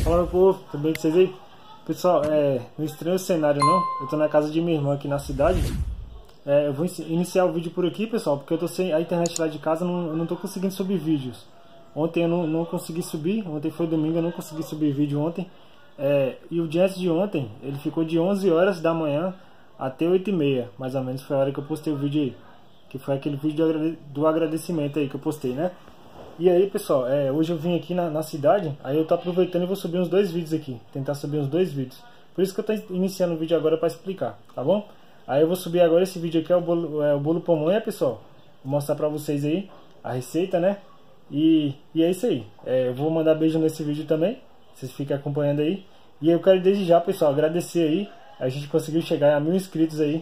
Fala, meu povo, tudo bem com vocês aí? Pessoal, não estranho o cenário não. Eu tô na casa de minha irmã aqui na cidade. Eu vou iniciar o vídeo por aqui, pessoal, porque eu tô sem a internet lá de casa, eu não tô conseguindo subir vídeos. Ontem eu não consegui subir, ontem foi domingo, eu não consegui subir vídeo ontem. E o dia antes de ontem, ele ficou de 11 horas da manhã até 8h30, mais ou menos, foi a hora que eu postei o vídeo aí. Que foi aquele vídeo do agradecimento aí que eu postei, né? E aí, pessoal, hoje eu vim aqui na cidade, aí eu tô aproveitando e vou subir uns 2 vídeos aqui. Tentar subir uns 2 vídeos. Por isso que eu tô iniciando o vídeo agora para explicar, tá bom? Aí eu vou subir agora esse vídeo aqui, é o bolo pamonha, pessoal. Vou mostrar pra vocês aí a receita, né? E é isso aí. Eu vou mandar beijo nesse vídeo também. Vocês fiquem acompanhando aí. E eu quero desde já, pessoal, agradecer aí. A gente conseguiu chegar a 1000 inscritos aí.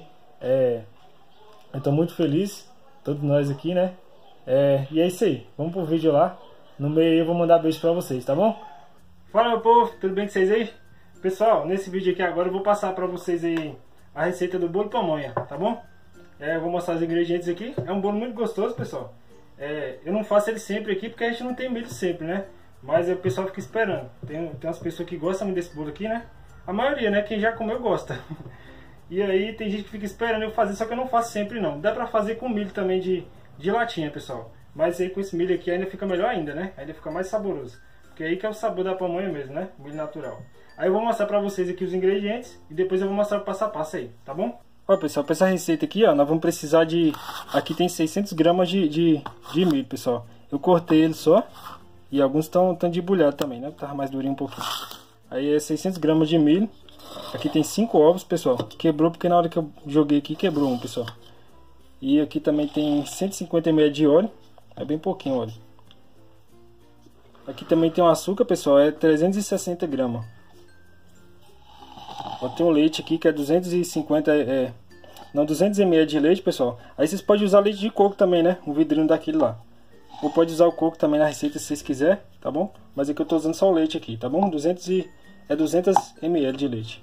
Eu tô muito feliz, todos nós aqui, né? E é isso aí, vamos pro vídeo lá. No meio aí eu vou mandar beijo pra vocês, tá bom? Fala, meu povo, tudo bem com vocês aí? Pessoal, nesse vídeo aqui agora eu vou passar pra vocês aí a receita do bolo pamonha, tá bom? Eu vou mostrar os ingredientes aqui. É um bolo muito gostoso, pessoal. Eu não faço ele sempre aqui porque a gente não tem milho sempre, né? Mas o pessoal fica esperando. Tem umas pessoas que gostam desse bolo aqui, né? A maioria, né? Quem já comeu gosta. E aí tem gente que fica esperando eu fazer, só que eu não faço sempre não. Dá pra fazer com milho também de latinha, pessoal. Mas aí com esse milho aqui ainda fica melhor ainda, né? Ainda fica mais saboroso. Porque aí que é o sabor da pamonha mesmo, né? Milho natural. Aí eu vou mostrar pra vocês aqui os ingredientes e depois eu vou mostrar o passo a passo aí, tá bom? Ó, pessoal, pra essa receita aqui, ó, nós vamos precisar de... Aqui tem 600 gramas de milho, pessoal. Eu cortei ele só. E alguns estão debulhados também, né? Tava mais durinho um pouquinho. Aí é 600 gramas de milho. Aqui tem 5 ovos, pessoal. Quebrou porque na hora que eu joguei aqui quebrou um, pessoal. E aqui também tem 150 ml de óleo. É bem pouquinho óleo. Aqui também tem o açúcar, pessoal. É 360 gramas. Ó, tem um leite aqui que é 250... 200 ml de leite, pessoal. Aí vocês podem usar leite de coco também, né? Um vidrinho daquele lá. Ou pode usar o coco também na receita se vocês quiserem, tá bom? Mas aqui eu tô usando só o leite aqui, tá bom? 200 ml de leite.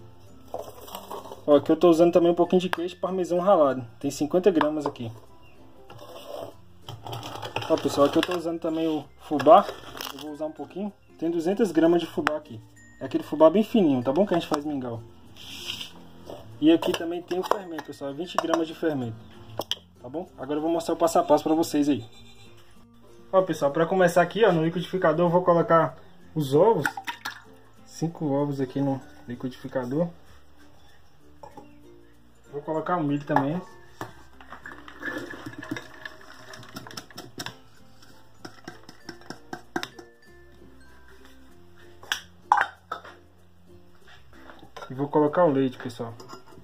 Ó, aqui eu tô usando também um pouquinho de queijo parmesão ralado. Tem 50 gramas aqui. Ó, pessoal, aqui eu tô usando também o fubá. Eu vou usar um pouquinho. Tem 200 gramas de fubá aqui. É aquele fubá bem fininho, tá bom? Que a gente faz mingau. E aqui também tem o fermento, pessoal. 20 gramas de fermento. Tá bom? Agora eu vou mostrar o passo a passo pra vocês aí. Ó, pessoal, pra começar aqui, ó, no liquidificador eu vou colocar os ovos. 5 ovos aqui no liquidificador. Vou colocar o milho também. E vou colocar o leite, pessoal.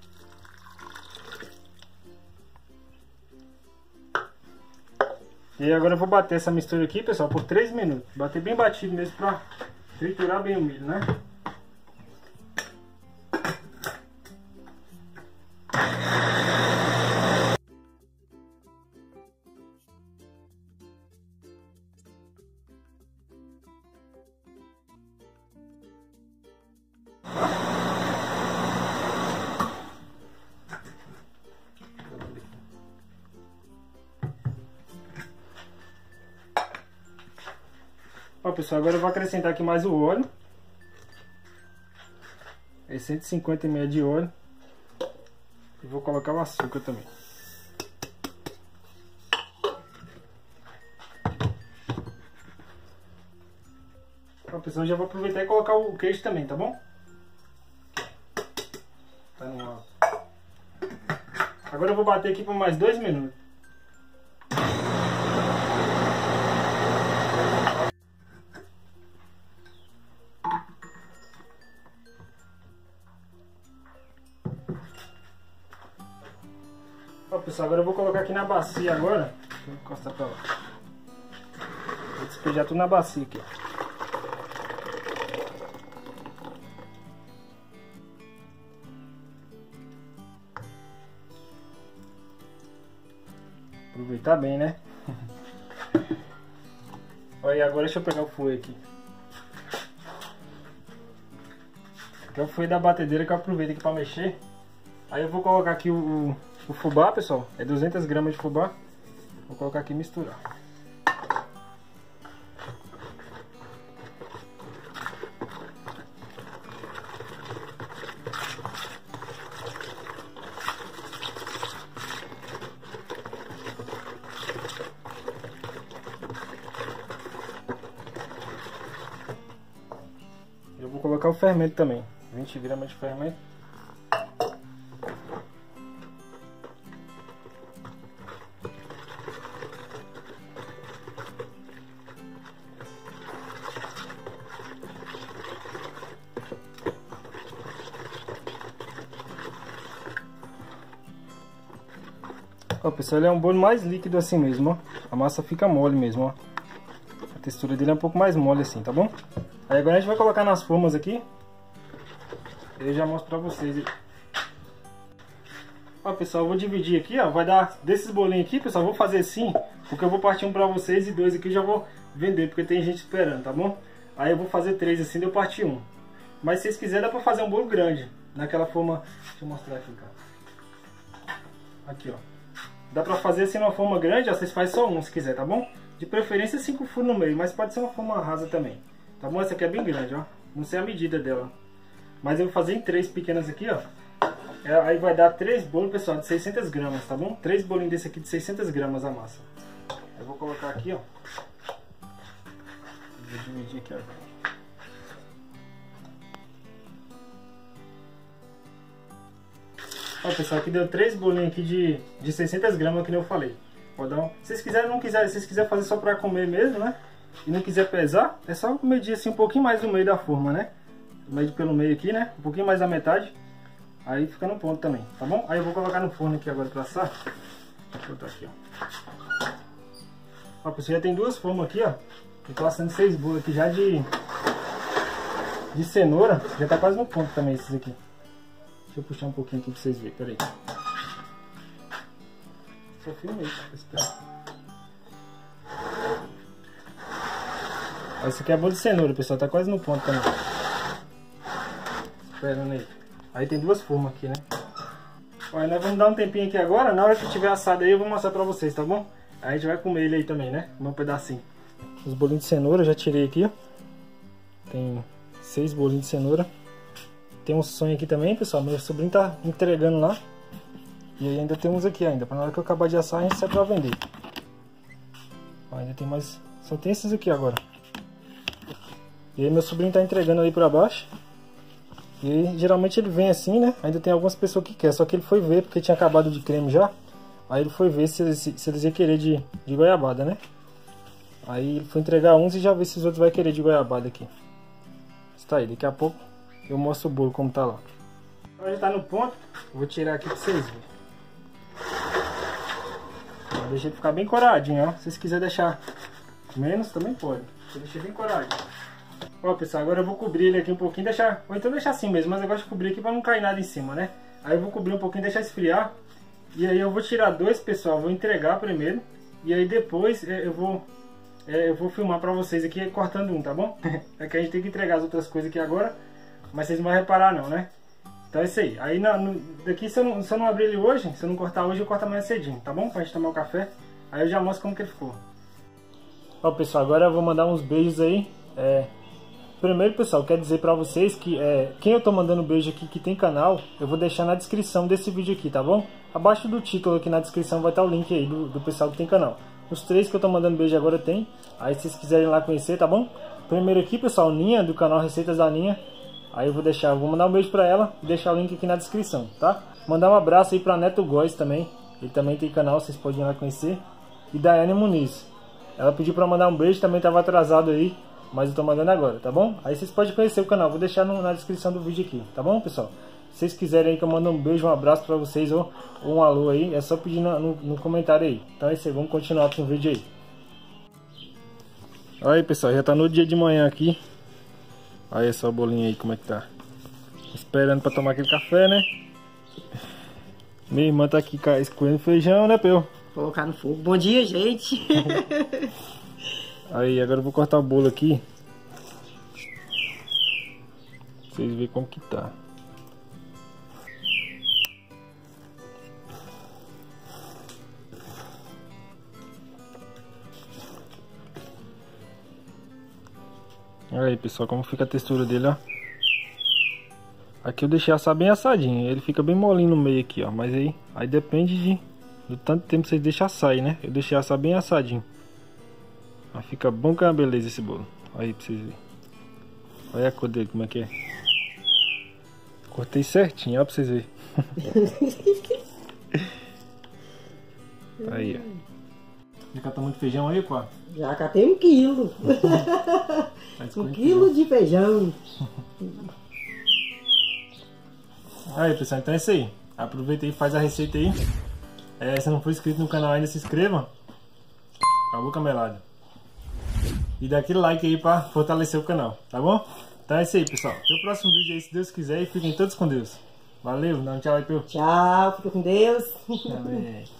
E agora eu vou bater essa mistura aqui, pessoal, por 3 minutos. Bater bem batido mesmo pra triturar bem o milho, né? Ó, pessoal, agora eu vou acrescentar aqui mais o óleo. 150 ml de óleo. E vou colocar o açúcar também. Ó, pessoal, já vou aproveitar e colocar o queijo também, tá bom? Tá no óleo. Agora eu vou bater aqui por mais 2 minutos. Ó, pessoal, agora eu vou colocar aqui na bacia agora. Deixa eu encostar pra lá. Vou despejar tudo na bacia aqui. Aproveitar bem, né? Olha, agora deixa eu pegar o fouet aqui. Aqui é o fouet da batedeira que eu aproveito aqui pra mexer. Aí eu vou colocar aqui o fubá, pessoal. É 200 gramas de fubá. Vou colocar aqui e misturar. vou colocar o fermento também. 20 gramas de fermento. Ó, pessoal, ele é um bolo mais líquido assim mesmo, ó. A massa fica mole mesmo, ó. A textura dele é um pouco mais mole assim, tá bom? Aí agora a gente vai colocar nas formas aqui. Eu já mostro pra vocês. Ó, pessoal, eu vou dividir aqui, ó. Vai dar desses bolinhos aqui, pessoal. Eu vou fazer assim, porque eu vou partir um pra vocês e 2 aqui eu já vou vender, porque tem gente esperando, tá bom? Aí eu vou fazer 3 assim, eu parti um. Mas se vocês quiserem, dá pra fazer um bolo grande. Naquela forma. Deixa eu mostrar aqui, cara. Aqui, ó. Dá pra fazer assim numa forma grande, ó. Vocês fazem só um se quiser, tá bom? De preferência 5 furos no meio, mas pode ser uma forma rasa também. Tá bom? Essa aqui é bem grande, ó. Não sei a medida dela. Mas eu vou fazer em 3 pequenas aqui, ó. Aí vai dar 3 bolos, pessoal, de 600 gramas, tá bom? 3 bolinhos desse aqui de 600 gramas a massa. Eu vou colocar aqui, ó. Vou dividir aqui, ó. Ó, pessoal, aqui deu 3 bolinhos aqui de 600 gramas, que nem eu falei. Pode dar um... Se vocês quiserem, não quiserem, se vocês quiserem fazer só pra comer mesmo, né? E não quiser pesar, é só medir assim um pouquinho mais no meio da forma, né? Medir pelo meio aqui, né? Um pouquinho mais da metade. Aí fica no ponto também, tá bom? Aí eu vou colocar no forno aqui agora pra assar. Vou botar aqui, ó. Ó, pessoal, já tem 2 formas aqui, ó. Eu tô assando 6 bolos aqui já de cenoura. Já tá quase no ponto também esses aqui. Deixa eu puxar um pouquinho aqui pra vocês verem, peraí. Só filmei, esse aqui é bolo de cenoura, pessoal, tá quase no ponto também. Esperando aí. Aí tem 2 formas aqui, né? Olha, nós vamos dar um tempinho aqui agora. Na hora que tiver assado aí eu vou mostrar pra vocês, tá bom? Aí a gente vai comer ele aí também, né? Um pedacinho. Os bolinhos de cenoura eu já tirei aqui, ó. Tem 6 bolinhos de cenoura. Tem um sonho aqui também, pessoal. Meu sobrinho tá entregando lá. E aí ainda tem uns aqui ainda. Pra na hora que eu acabar de assar a gente sai pra vender. Ó, ainda tem mais... Só tem esses aqui agora. E aí meu sobrinho tá entregando ali pra baixo. E aí, geralmente ele vem assim, né? Ainda tem algumas pessoas que querem. Só que ele foi ver, porque tinha acabado de creme já. Aí ele foi ver se eles iam querer de goiabada, né? Aí ele foi entregar uns e já ver se os outros vão querer de goiabada aqui. Está aí, daqui a pouco eu mostro o bolo como tá lá. Agora já tá no ponto. Vou tirar aqui pra vocês verem. Deixa ele ficar bem coradinho, ó. Se vocês quiserem deixar menos, também pode. Eu deixei bem coradinho. Ó, pessoal, agora eu vou cobrir ele aqui um pouquinho, deixar... Ou então deixar assim mesmo, mas eu gosto de cobrir aqui pra não cair nada em cima, né? Aí eu vou cobrir um pouquinho, deixar esfriar. E aí eu vou tirar 2, pessoal, vou entregar primeiro. E aí depois eu vou filmar pra vocês aqui cortando um, tá bom? É que a gente tem que entregar as outras coisas aqui agora, mas vocês não vão reparar não, né? Então é isso aí. Aí daqui se eu não abrir ele hoje, se eu não cortar hoje, eu corto amanhã cedinho, tá bom? Pra gente tomar o café. Aí eu já mostro como que ele ficou. Ó, pessoal, agora eu vou mandar uns beijos aí. Primeiro, pessoal, quero dizer pra vocês que quem eu tô mandando beijo aqui que tem canal, eu vou deixar na descrição desse vídeo aqui, tá bom? Abaixo do título aqui na descrição vai estar o link aí do pessoal que tem canal. Os 3 que eu tô mandando beijo agora tem. Aí se vocês quiserem lá conhecer, tá bom? Primeiro aqui, pessoal, Ninha, do canal Receitas da Ninha. Aí eu vou mandar um beijo pra ela e deixar o link aqui na descrição, tá? Mandar um abraço aí pra Neto Góes também. Ele também tem canal, vocês podem ir lá conhecer. E Daiane Muniz. Ela pediu pra mandar um beijo, também tava atrasado aí. Mas eu tô mandando agora, tá bom? Aí vocês podem conhecer o canal, vou deixar na descrição do vídeo aqui, tá bom, pessoal? Se vocês quiserem aí que eu mando um beijo, um abraço pra vocês ou um alô aí, é só pedir no comentário aí. Então é isso aí, vamos continuar com o vídeo aí. Olha aí, pessoal, já tá no dia de manhã aqui. Olha só o bolinho aí, como é que tá. Esperando pra tomar aquele café, né? Minha irmã tá aqui escolhendo feijão, né, Peu? Colocar no fogo. Bom dia, gente! Aí, agora eu vou cortar o bolo aqui. Pra vocês verem como que tá. Olha aí, pessoal, como fica a textura dele, ó. Aqui eu deixei assar bem assadinho. Ele fica bem molinho no meio aqui, ó. Mas aí depende do tanto tempo que vocês deixam assar aí, né? Eu deixei assar bem assadinho. Mas fica bom que é uma beleza esse bolo. Aí pra vocês verem. Olha a cor dele, como é que é. Cortei certinho, ó, pra vocês verem. Aí, ó. Já catamos de feijão aí, pô? Já catei 1 quilo. Faz 1 quilo de feijão. Aí, pessoal, então é isso aí. Aproveita aí e faz a receita aí. Se não for inscrito no canal ainda, se inscreva. Acabou, camelado. E dá aquele like aí pra fortalecer o canal, tá bom? Então é isso aí, pessoal. Até o próximo vídeo aí, se Deus quiser. E fiquem todos com Deus. Valeu, dá um tchau aí, teu. Tchau, fica com Deus. Amém.